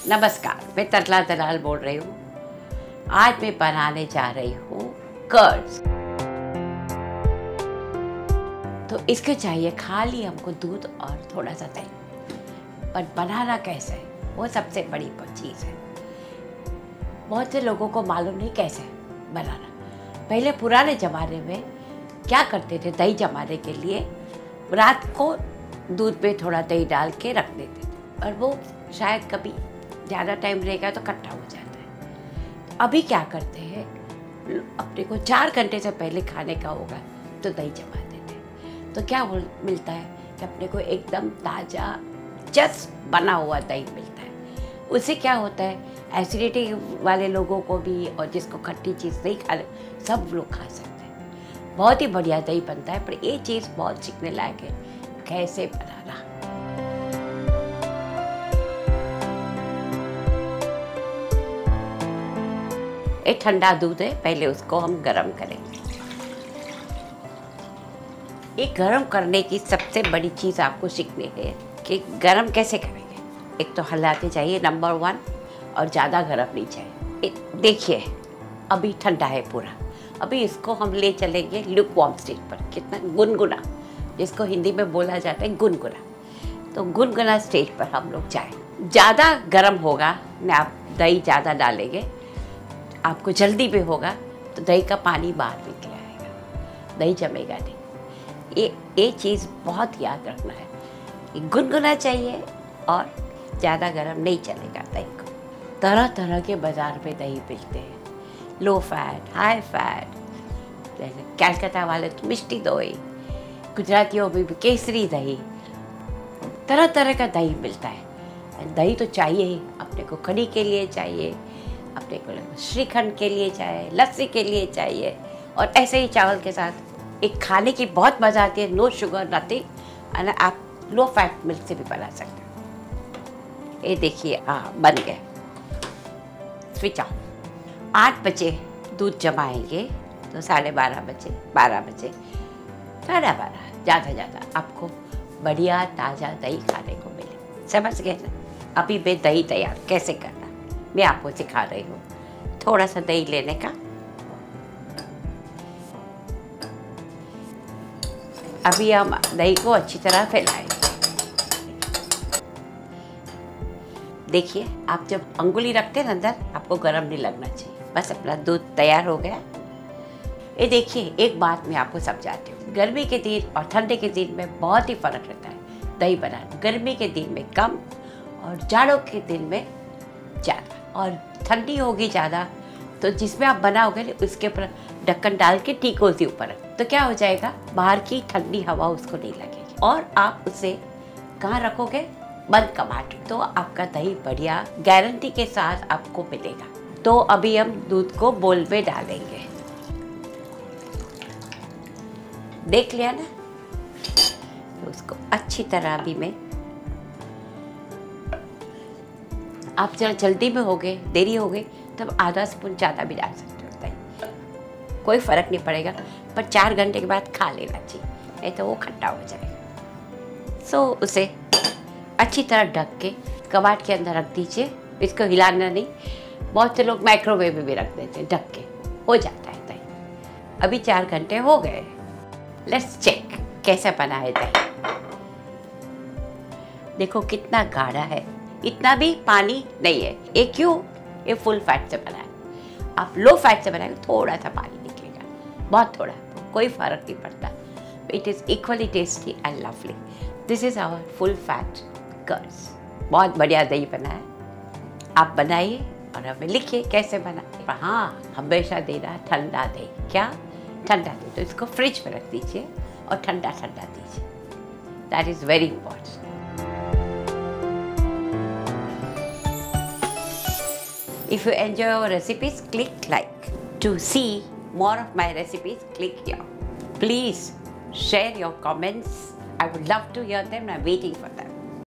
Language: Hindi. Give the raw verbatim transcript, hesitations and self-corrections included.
नमस्कार, मैं तरला दलाल बोल रही हूँ। आज मैं बनाने जा रही हूँ कर्ड्स। तो इसके चाहिए खाली हमको दूध और थोड़ा सा दही। पर बनाना कैसे है वो सबसे बड़ी चीज़ है। बहुत से लोगों को मालूम नहीं कैसे बनाना। पहले पुराने ज़माने में क्या करते थे, दही जमाने के लिए रात को दूध पे थोड़ा दही डाल के रख देते थे और वो शायद कभी ज़्यादा टाइम रहेगा तो खट्टा हो जाता है। अभी क्या करते हैं, अपने को चार घंटे से पहले खाने का होगा तो दही जमा देते हैं। तो क्या मिलता है कि अपने को एकदम ताज़ा जस्ट बना हुआ दही मिलता है। उससे क्या होता है, एसिडिटी वाले लोगों को भी और जिसको खट्टी चीज़ नहीं खा सब लोग खा सकते हैं। बहुत ही बढ़िया दही बनता है। पर ये चीज़ बहुत सीखने लायक है, कैसे बनाना। एक ठंडा दूध है, पहले उसको हम गरम करेंगे। ये गरम करने की सबसे बड़ी चीज़ आपको सीखनी है कि गरम कैसे करेंगे। एक तो हिलाते चाहिए नंबर वन, और ज़्यादा गरम नहीं चाहिए। देखिए अभी ठंडा है पूरा। अभी इसको हम ले चलेंगे लुक वार्म स्टेज पर, कितना गुनगुना, जिसको हिंदी में बोला जाता है गुनगुना। तो गुनगुना स्टेज पर हम लोग जाए। ज़्यादा गरम होगा ना, आप दही ज़्यादा डालेंगे, आपको जल्दी भी होगा तो दही का पानी बाहर निकल आएगा, दही जमेगा नहीं। ये ये चीज़ बहुत याद रखना है कि गुनगुना चाहिए और ज़्यादा गरम नहीं चलेगा दही को। तरह तरह के बाज़ार में दही मिलते हैं, लो फैट, हाई फैट। जैसे कलकत्ता वाले तो मिष्टी दही, गुजरातियों में भी केसरी दही, तरह तरह का दही मिलता है। दही तो चाहिए ही, अपने को कढ़ी के लिए चाहिए, अपने को श्रीखंड के लिए चाहिए, लस्सी के लिए चाहिए, और ऐसे ही चावल के साथ एक खाने की बहुत मज़ा आती है। नो शुगर नथिंग, और आप लो फैट मिल्क से भी बना सकते हैं। ये देखिए, हाँ बन गए। Switch off. आठ बजे दूध जमाएंगे तो साढ़े बारह बजे, बारह बजे, साढ़े बारह ज़्यादा ज़्यादा आपको बढ़िया ताज़ा दही खाने को मिले। समझ गए ना। अभी मैं दही तैयार कैसे करना मैं आपको सिखा रही हूँ। थोड़ा सा दही लेने का, अभी हम दही को अच्छी तरह फैलाएंगे। देखिए, आप जब अंगुली रखते हैं ना अंदर, आपको गर्म नहीं लगना चाहिए। बस अपना दूध तैयार हो गया। ये देखिए, एक बात मैं आपको समझाती हूँ। गर्मी के दिन और ठंडे के दिन में बहुत ही फर्क रहता है दही बनाना। गर्मी के दिन में कम और जाड़ों के दिन में ज़्यादा। और ठंडी होगी ज़्यादा तो जिसमें आप बनाओगे उसके ऊपर ढक्कन डाल के ठीक उसी ऊपर, तो क्या हो जाएगा, बाहर की ठंडी हवा उसको नहीं लगेगी। और आप उसे कहाँ रखोगे, बंद कबाड़, तो आपका दही बढ़िया गारंटी के साथ आपको मिलेगा। तो अभी हम दूध को बोल में डालेंगे। देख लिया ना, तो उसको अच्छी तरह अभी मैं, आप जरा जल्दी में हो गए, देरी हो गई, तब आधा स्पून ज़्यादा भी डाल सकते हो दही, कोई फ़र्क नहीं पड़ेगा। पर चार घंटे के बाद खा लेना चाहिए, नहीं तो वो खट्टा हो जाएगा। सो उसे अच्छी तरह ढक के कबाड़ के अंदर रख दीजिए। इसको हिलाना नहीं। बहुत से लोग माइक्रोवेव में भी रख देते हैं, ढक के हो जाता है दही। अभी चार घंटे हो गए। लेट्स चेक कैसे बना है दही। देखो कितना गाढ़ा है, इतना भी पानी नहीं है। ये क्यों, ये फुल फैट से बना है। आप लो फैट से बनाएंगे थोड़ा सा पानी निकलेगा, बहुत थोड़ा, कोई फर्क नहीं पड़ता। It is equally tasty and lovely. This is our full fat curds. बहुत बढ़िया दही बना है। आप बनाइए और हमें लिखिए कैसे बना। हाँ, हमेशा देना ठंडा दही। क्या ठंडा दही, तो इसको फ्रिज में रख दीजिए और ठंडा ठंडा दीजिए। That is very important. If you enjoy our recipes, click like. To see more of my recipes, click here. Please share your comments. I would love to hear them and I'm waiting for them.